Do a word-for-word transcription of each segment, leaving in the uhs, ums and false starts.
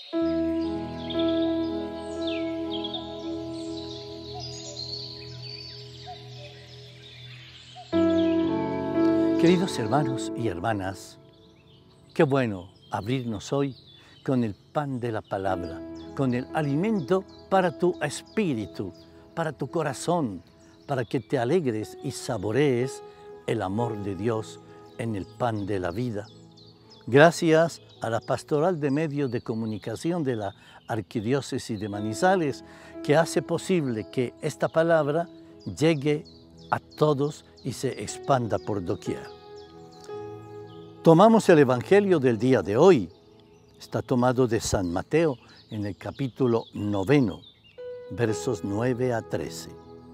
Queridos hermanos y hermanas, qué bueno abrirnos hoy con el pan de la palabra, con el alimento para tu espíritu, para tu corazón, para que te alegres y saborees el amor de Dios en el pan de la vida. Gracias a la Pastoral de Medios de Comunicación de la Arquidiócesis de Manizales, que hace posible que esta palabra llegue a todos y se expanda por doquier. Tomamos el Evangelio del día de hoy. Está tomado de San Mateo en el capítulo noveno, versos nueve a trece.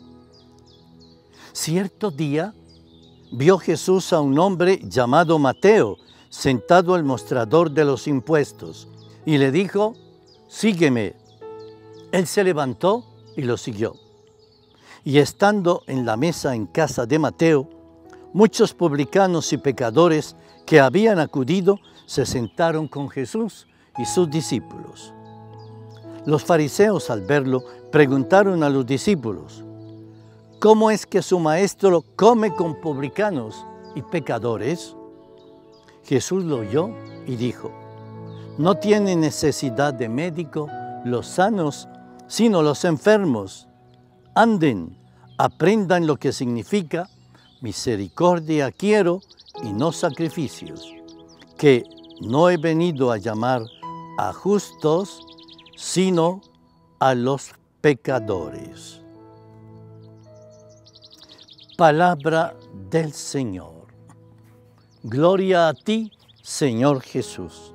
Cierto día vio Jesús a un hombre llamado Mateo sentado al mostrador de los impuestos y le dijo: «Sígueme». Él se levantó y lo siguió. Y estando en la mesa en casa de Mateo, muchos publicanos y pecadores que habían acudido se sentaron con Jesús y sus discípulos. Los fariseos, al verlo, preguntaron a los discípulos: «¿Cómo es que su maestro come con publicanos y pecadores?». Jesús lo oyó y dijo: «No tienen necesidad de médico los sanos, sino los enfermos. Anden, aprendan lo que significa: misericordia quiero y no sacrificios, que no he venido a llamar a justos, sino a los pecadores». Palabra del Señor. Gloria a ti, Señor Jesús.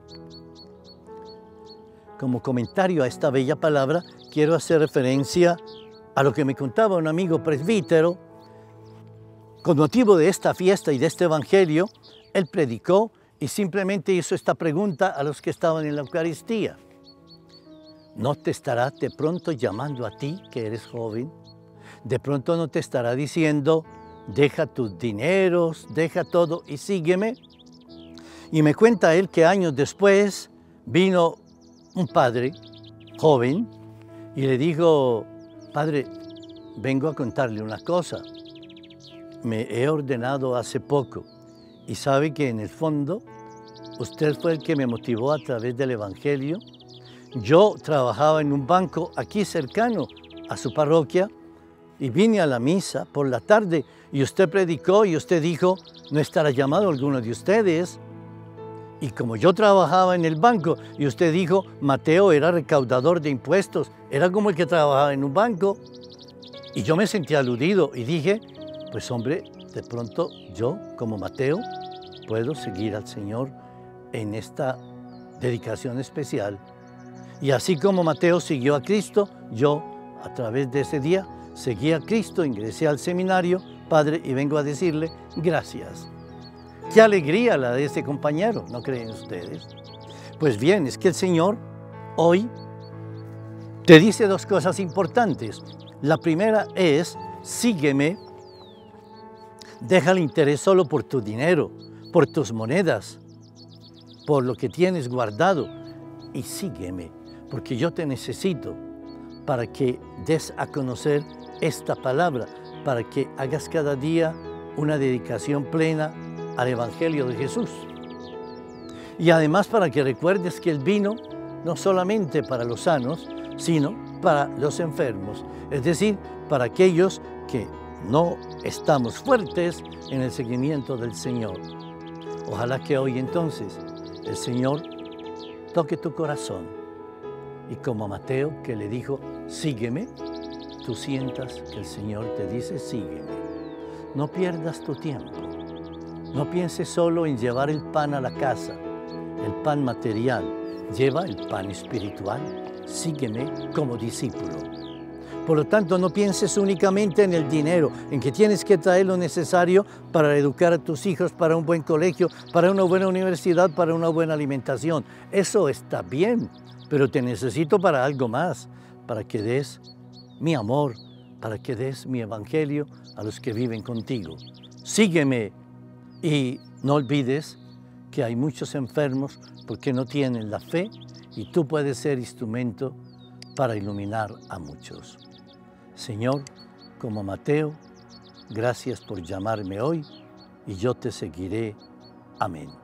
Como comentario a esta bella palabra, quiero hacer referencia a lo que me contaba un amigo presbítero. Con motivo de esta fiesta y de este evangelio, él predicó y simplemente hizo esta pregunta a los que estaban en la Eucaristía: ¿no te estará de pronto llamando a ti, que eres joven? ¿De pronto no te estará diciendo: deja tus dineros, deja todo y sígueme? Y me cuenta él que años después vino un padre joven y le dijo: «Padre, vengo a contarle una cosa. Me he ordenado hace poco y sabe que en el fondo usted fue el que me motivó a través del Evangelio. Yo trabajaba en un banco aquí cercano a su parroquia y vine a la misa por la tarde y usted predicó y usted dijo: no estará llamado alguno de ustedes. Y como yo trabajaba en el banco y usted dijo: Mateo era recaudador de impuestos, era como el que trabajaba en un banco». Y yo me sentí aludido y dije: pues hombre, de pronto yo, como Mateo, puedo seguir al Señor en esta dedicación especial. Y así como Mateo siguió a Cristo, yo, a través de ese día, seguí a Cristo, ingresé al seminario, Padre, y vengo a decirle gracias. ¡Qué alegría la de ese compañero! ¿No creen ustedes? Pues bien, es que el Señor hoy te dice dos cosas importantes. La primera es: sígueme. Deja el interés solo por tu dinero, por tus monedas, por lo que tienes guardado, y sígueme, porque yo te necesito para que des a conocer esta palabra, para que hagas cada día una dedicación plena al Evangelio de Jesús. Y además para que recuerdes que Él vino no solamente para los sanos, sino para los enfermos, es decir, para aquellos que no estamos fuertes en el seguimiento del Señor. Ojalá que hoy entonces el Señor toque tu corazón y, como a Mateo, que le dijo: sígueme, tú sientas que el Señor te dice: sígueme. No pierdas tu tiempo. No pienses solo en llevar el pan a la casa, el pan material. Lleva el pan espiritual. Sígueme como discípulo. Por lo tanto, no pienses únicamente en el dinero, en que tienes que traer lo necesario para educar a tus hijos, para un buen colegio, para una buena universidad, para una buena alimentación. Eso está bien, pero te necesito para algo más, para que des mi amor, para que des mi evangelio a los que viven contigo. Sígueme y no olvides que hay muchos enfermos porque no tienen la fe y tú puedes ser instrumento para iluminar a muchos. Señor, como Mateo, gracias por llamarme hoy y yo te seguiré. Amén.